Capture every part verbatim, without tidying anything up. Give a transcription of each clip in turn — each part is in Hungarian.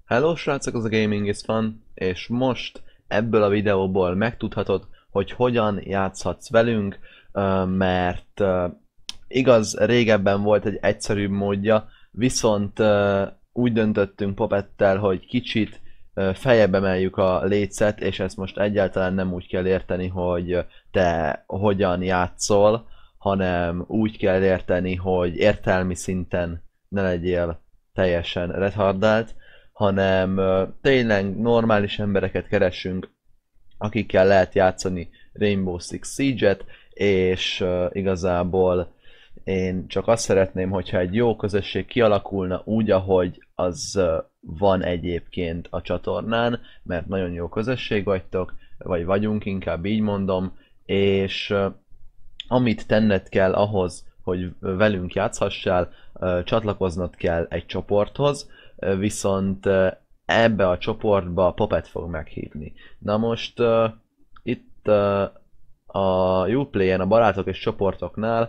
Hello srácok, az a Gaming is Fun, és most ebből a videóból megtudhatod, hogy hogyan játszhatsz velünk, ö, mert ö, igaz, régebben volt egy egyszerűbb módja, viszont ö, úgy döntöttünk Popettel, hogy kicsit ö, feljebb emeljük a lécet, és ezt most egyáltalán nem úgy kell érteni, hogy te hogyan játszol, hanem úgy kell érteni, hogy értelmi szinten ne legyél teljesen retardált, hanem ö, tényleg normális embereket keresünk, akikkel lehet játszani Rainbow Six Siege-et, és ö, igazából én csak azt szeretném, hogyha egy jó közösség kialakulna úgy, ahogy az ö, van egyébként a csatornán, mert nagyon jó közösség vagytok, vagy vagyunk, inkább így mondom, és ö, amit tenned kell ahhoz, hogy velünk játszhassál, ö, csatlakoznod kell egy csoporthoz, ö, viszont ö, ebbe a csoportba Popet fog meghívni. Na most uh, itt uh, a Uplay-en, a barátok és csoportoknál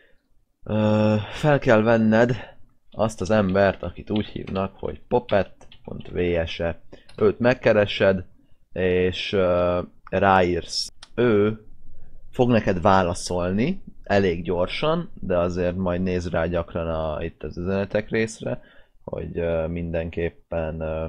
uh, fel kell venned azt az embert, akit úgy hívnak, hogy popet.vse. Őt megkeresed, és uh, ráírsz. Ő fog neked válaszolni, elég gyorsan, de azért majd nézz rá gyakran a, itt az üzenetek részre, hogy uh, mindenképpen uh,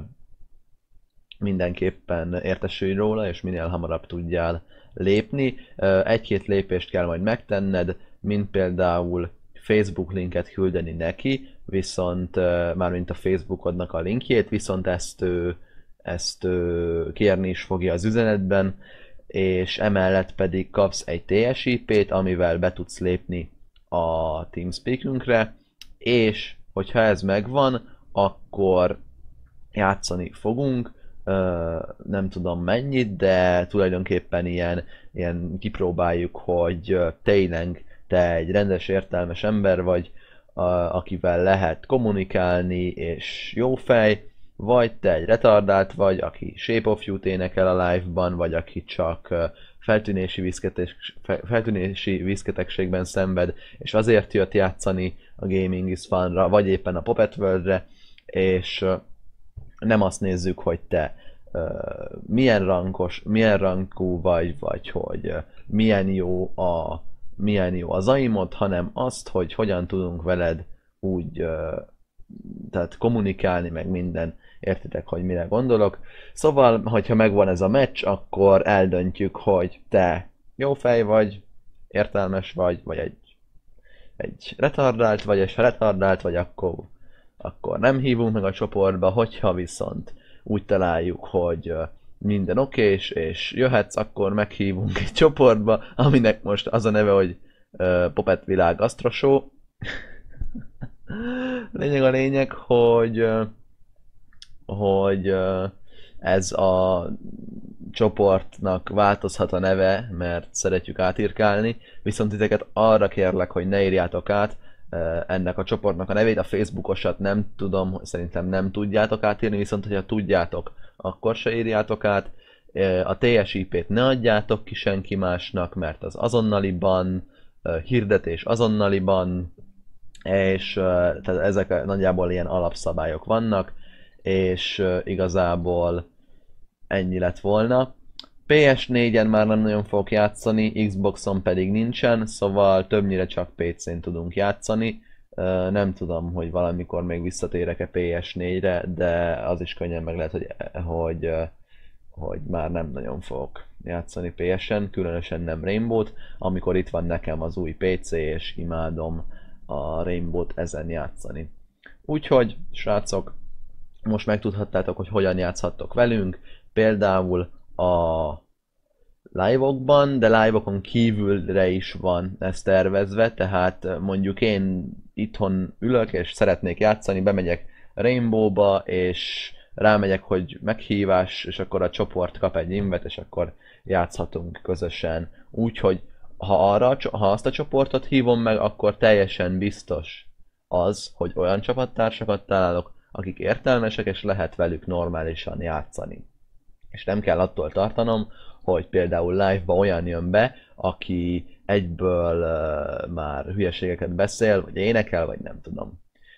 mindenképpen értesülj róla, és minél hamarabb tudjál lépni. Egy-két lépést kell majd megtenned, mint például Facebook linket küldeni neki, viszont mármint a Facebookodnak a linkjét, viszont ezt ő, ezt ő kérni is fogja az üzenetben, és emellett pedig kapsz egy té es i pét, amivel be tudsz lépni a TeamSpeakünkre, és hogyha ez megvan, akkor játszani fogunk, Uh, nem tudom mennyit, de tulajdonképpen ilyen, ilyen kipróbáljuk, hogy uh, tényleg te egy rendes, értelmes ember vagy, uh, akivel lehet kommunikálni, és jó fej, vagy te egy retardált vagy, aki Shape of You-t énekel a live-ban, vagy aki csak uh, feltűnési, viszketes, feltűnési viszketegségben szenved, és azért jött játszani a Gaming is Fun-ra, vagy éppen a Puppet World-re, és uh, nem azt nézzük, hogy te uh, milyen rankos, milyen rankú vagy, vagy hogy uh, milyen jó a milyen jó az aimod, hanem azt, hogy hogyan tudunk veled úgy uh, tehát kommunikálni, meg minden. Értitek, hogy mire gondolok. Szóval, hogyha megvan ez a meccs, akkor eldöntjük, hogy te jó fej vagy, értelmes vagy, vagy egy, egy retardált vagy, és ha retardált vagy, akkor akkor nem hívunk meg a csoportba, hogyha viszont úgy találjuk, hogy minden okés, és jöhetsz, akkor meghívunk egy csoportba, aminek most az a neve, hogy uh, Popet Világ Astro Show. Lényeg a lényeg, hogy, uh, hogy uh, ez a csoportnak változhat a neve, mert szeretjük átírkálni, viszont titeket arra kérlek, hogy ne írjátok át ennek a csoportnak a nevét, a Facebookosat nem tudom, szerintem nem tudjátok átírni, viszont hogyha tudjátok, akkor se írjátok át. A té es i pét ne adjátok ki senki másnak, mert az azonnaliban, hirdetés azonnaliban, és tehát ezek nagyjából ilyen alapszabályok vannak, és igazából ennyi lett volna. pé es négyen már nem nagyon fogok játszani, Xboxon pedig nincsen, szóval többnyire csak pé cén tudunk játszani. Nem tudom, hogy valamikor még visszatérek-e pé es négyre, de az is könnyen meg lehet, hogy, hogy, hogy már nem nagyon fogok játszani pé esen, különösen nem Rainbow-t, amikor itt van nekem az új pé cé, és imádom a Rainbow-t ezen játszani. Úgyhogy, srácok, most megtudhattátok, hogy hogyan játszhattok velünk, például a live-okban, de live-okon kívülre is van ez tervezve, tehát mondjuk én itthon ülök és szeretnék játszani, bemegyek Rainbow-ba, és rámegyek, hogy meghívás, és akkor a csoport kap egy invet, és akkor játszhatunk közösen. Úgyhogy ha, arra, ha azt a csoportot hívom meg, akkor teljesen biztos az, hogy olyan csapattársakat találok, akik értelmesek, és lehet velük normálisan játszani. És nem kell attól tartanom, hogy például live-ba olyan jön be, aki egyből uh, már hülyeségeket beszél, vagy énekel, vagy nem tudom.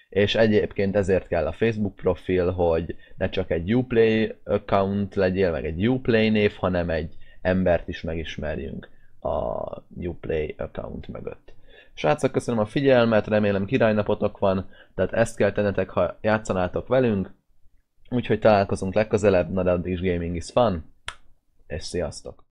És egyébként ezért kell a Facebook profil, hogy ne csak egy Uplay account legyél, meg egy Uplay név, hanem egy embert is megismerjünk a Uplay account mögött. Srácok, köszönöm a figyelmet, remélem királynapotok van, tehát ezt kell tennetek, ha játszanátok velünk. Úgyhogy találkozunk legközelebb, na de addig is gaming is fun, és sziasztok!